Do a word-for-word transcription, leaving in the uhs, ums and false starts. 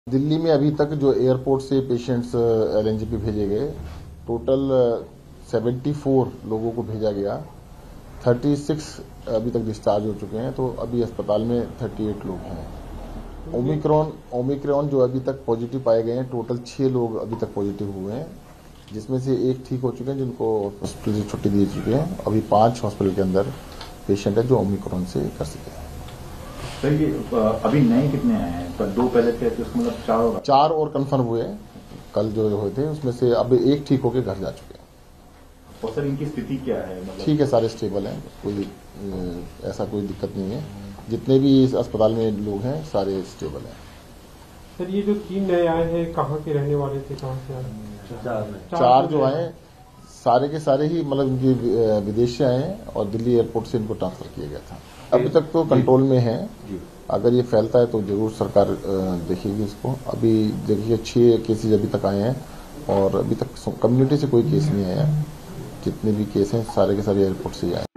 दिल्ली में अभी तक जो एयरपोर्ट से पेशेंट्स एलएनजे पे भेजे गए, टोटल चौहत्तर लोगों को भेजा गया। छत्तीस अभी तक डिस्चार्ज हो चुके हैं, तो अभी अस्पताल में अड़तीस लोग हैं। ओमिक्रॉन ओमिक्रॉन जो अभी तक पॉजिटिव पाए गए हैं, टोटल छह लोग अभी तक पॉजिटिव हुए हैं, जिसमें से एक ठीक हो चुके हैं, जिनको हॉस्पिटल से छुट्टी दे चुके हैं। अभी पांच हॉस्पिटल के अंदर पेशेंट है जो ओमिक्रॉन से कर सके हैं। सर ये अभी नए कितने आए हैं? पर दो पहले थे तो उसका मतलब चार होगा। चार और कंफर्म हुए कल जो हुए थे, उसमें से अब एक ठीक होके घर जा चुके हैं। और सर इनकी स्थिति क्या है? मतलब ठीक है, सारे स्टेबल हैं, कोई ऐसा कोई दिक्कत नहीं है। जितने भी इस अस्पताल में लोग हैं सारे स्टेबल हैं। सर ये जो तीन नए आए हैं कहाँ के रहने वाले थे, कहाँ से आए? चार, चार जो आए सारे के सारे ही मतलब इनके विदेश से आए हैं और दिल्ली एयरपोर्ट से इनको ट्रांसफर किया गया था। अभी तक तो कंट्रोल में है, अगर ये फैलता है तो जरूर सरकार देखेगी इसको। अभी देखिए छह केसेज अभी तक आए हैं और अभी तक कम्युनिटी से कोई केस नहीं आया। जितने भी केस हैं सारे के सारे एयरपोर्ट से ही आए।